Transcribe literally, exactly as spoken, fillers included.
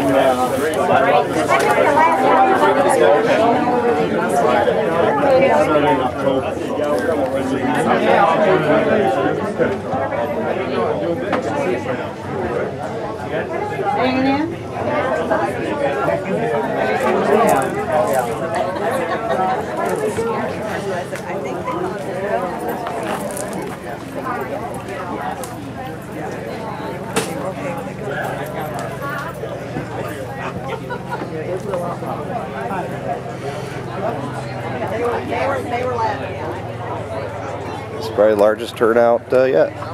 Hanging in? It's probably the largest turnout uh, yet.